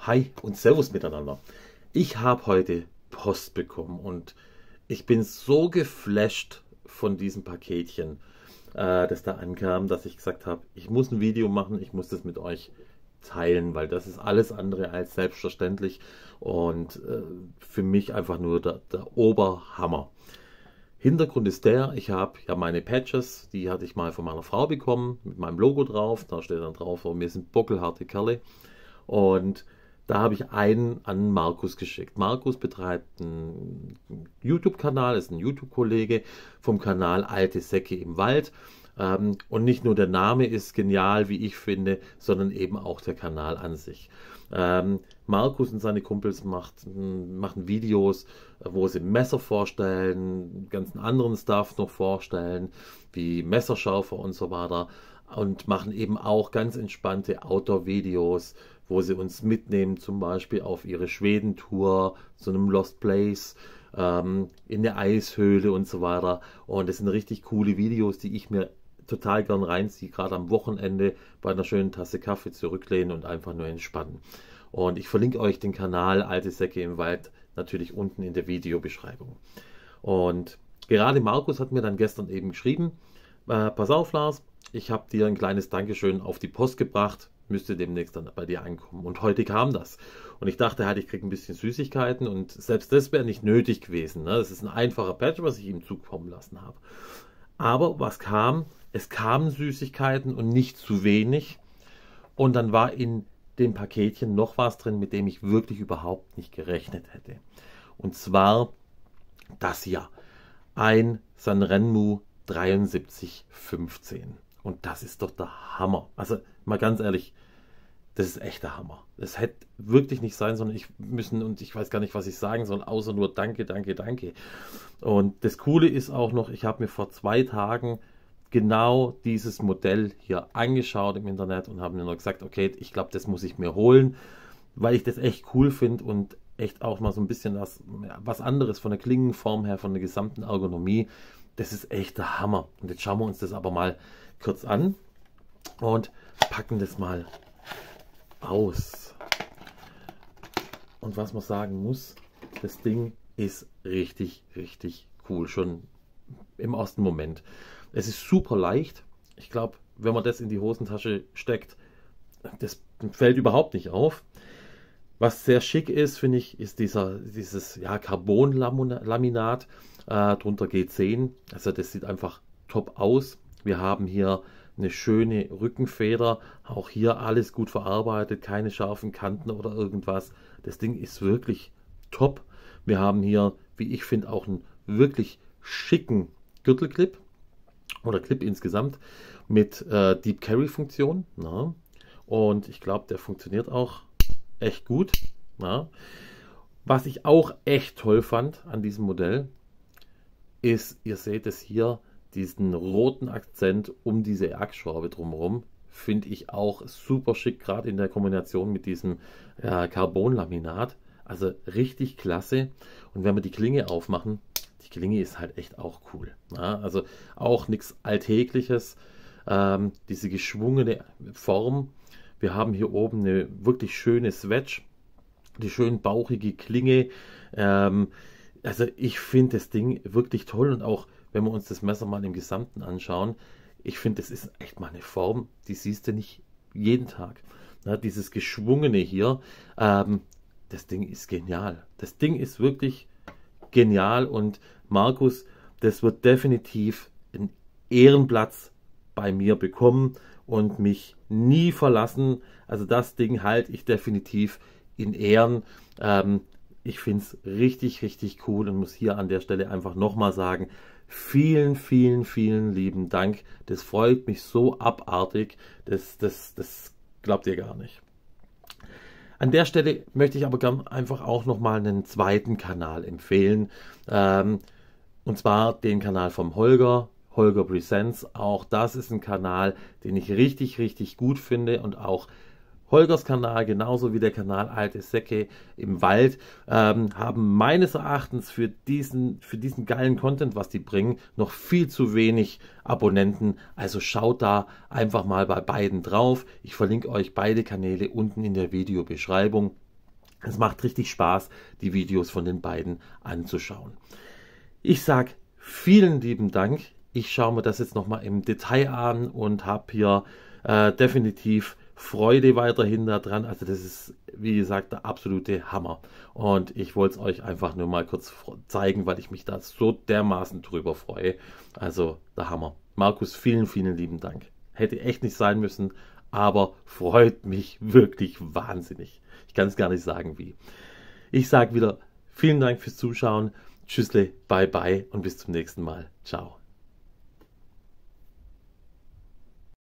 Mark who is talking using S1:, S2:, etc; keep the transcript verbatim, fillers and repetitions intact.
S1: Hi und Servus miteinander. Ich habe heute Post bekommen und ich bin so geflasht von diesem Paketchen, äh, das da ankam, dass ich gesagt habe, ich muss ein Video machen, ich muss das mit euch teilen, weil das ist alles andere als selbstverständlich und äh, für mich einfach nur der, der Oberhammer. Hintergrund ist der, ich habe ja meine Patches, die hatte ich mal von meiner Frau bekommen, mit meinem Logo drauf, da steht dann drauf, wir sind bockelharte Kerle. Und da habe ich einen an Markus geschickt. Markus betreibt einen YouTube-Kanal, ist ein YouTube-Kollege vom Kanal Alte Säcke im Wald. Ähm, und nicht nur der Name ist genial, wie ich finde, sondern eben auch der Kanal an sich. Ähm, Markus und seine Kumpels macht, machen Videos, wo sie Messer vorstellen, ganzen anderen Stuff noch vorstellen, wie Messerschärfer und so weiter. Und machen eben auch ganz entspannte Outdoor-Videos, wo sie uns mitnehmen, zum Beispiel auf ihre Schweden-Tour, zu einem Lost Place, ähm, in der Eishöhle und so weiter. Und das sind richtig coole Videos, die ich mir total gern reinziehe, gerade am Wochenende bei einer schönen Tasse Kaffee zurücklehnen und einfach nur entspannen. Und ich verlinke euch den Kanal Alte Säcke im Wald natürlich unten in der Videobeschreibung. Und gerade Markus hat mir dann gestern eben geschrieben, äh, pass auf Lars, ich habe dir ein kleines Dankeschön auf die Post gebracht, müsste demnächst dann bei dir ankommen. Und heute kam das. Und ich dachte halt, ich kriege ein bisschen Süßigkeiten und selbst das wäre nicht nötig gewesen. Ne? Das ist ein einfacher Patch, was ich ihm zukommen lassen habe. Aber was kam? Es kamen Süßigkeiten und nicht zu wenig. Und dann war in dem Paketchen noch was drin, mit dem ich wirklich überhaupt nicht gerechnet hätte. Und zwar das hier. Ein Sanrenmu dreiundsiebzig fünfzehn. Und das ist doch der Hammer. Also mal ganz ehrlich, das ist echt der Hammer. Das hätte wirklich nicht sein sollen. Ich müssen und ich weiß gar nicht, was ich sagen soll, außer nur danke, danke, danke. Und das Coole ist auch noch, ich habe mir vor zwei Tagen genau dieses Modell hier angeschaut im Internet und habe mir noch gesagt, okay, ich glaube, das muss ich mir holen, weil ich das echt cool finde und echt auch mal so ein bisschen was, was anderes von der Klingenform her, von der gesamten Ergonomie. Das ist echt der Hammer. Und jetzt schauen wir uns das aber mal kurz an und packen das mal aus. Und was man sagen muss, das Ding ist richtig, richtig cool, schon im ersten Moment. Es ist super leicht. Ich glaube, wenn man das in die Hosentasche steckt, das fällt überhaupt nicht auf. Was sehr schick ist, finde ich, ist dieser, dieses ja, Carbon-Laminat, äh, drunter G zehn. Also das sieht einfach top aus. Wir haben hier eine schöne Rückenfeder, auch hier alles gut verarbeitet, keine scharfen Kanten oder irgendwas. Das Ding ist wirklich top. Wir haben hier, wie ich finde, auch einen wirklich schicken Gürtelclip oder Clip insgesamt mit äh, Deep Carry Funktion. Na? Und ich glaube, der funktioniert auch echt gut. Na? Was ich auch echt toll fand an diesem Modell ist, ihr seht es hier, diesen roten Akzent um diese Achsschraube drumherum, finde ich auch super schick, gerade in der Kombination mit diesem äh, Carbonlaminat. Also richtig klasse. Und wenn wir die Klinge aufmachen, die Klinge ist halt echt auch cool. Ja, also auch nichts Alltägliches. Ähm, diese geschwungene Form. Wir haben hier oben eine wirklich schöne Swedge, die schön bauchige Klinge. Ähm, also ich finde das Ding wirklich toll und auch wenn wir uns das Messer mal im Gesamten anschauen, ich finde, das ist echt mal eine Form, die siehst du nicht jeden Tag. Na, dieses Geschwungene hier, ähm, das Ding ist genial. Das Ding ist wirklich genial und Markus, das wird definitiv einen Ehrenplatz bei mir bekommen und mich nie verlassen. Also das Ding halte ich definitiv in Ehren. Ähm, ich finde es richtig, richtig cool und muss hier an der Stelle einfach nochmal sagen, vielen, vielen, vielen lieben Dank. Das freut mich so abartig. Das, das, das glaubt ihr gar nicht. An der Stelle möchte ich aber gern einfach auch nochmal einen zweiten Kanal empfehlen. Ähm, und zwar den Kanal vom Holger. Holger Presents. Auch das ist ein Kanal, den ich richtig, richtig gut finde und auch Holgers Kanal, genauso wie der Kanal Alte Säcke im Wald, ähm, haben meines Erachtens für diesen, für diesen geilen Content, was die bringen, noch viel zu wenig Abonnenten. Also schaut da einfach mal bei beiden drauf. Ich verlinke euch beide Kanäle unten in der Videobeschreibung. Es macht richtig Spaß, die Videos von den beiden anzuschauen. Ich sage vielen lieben Dank. Ich schaue mir das jetzt nochmal im Detail an und habe hier äh, definitiv Freude weiterhin daran. Also das ist, wie gesagt, der absolute Hammer. Und ich wollte es euch einfach nur mal kurz zeigen, weil ich mich da so dermaßen drüber freue. Also der Hammer. Markus, vielen, vielen lieben Dank. Hätte echt nicht sein müssen, aber freut mich wirklich wahnsinnig. Ich kann es gar nicht sagen, wie. Ich sage wieder vielen Dank fürs Zuschauen. Tschüssle, bye bye und bis zum nächsten Mal. Ciao.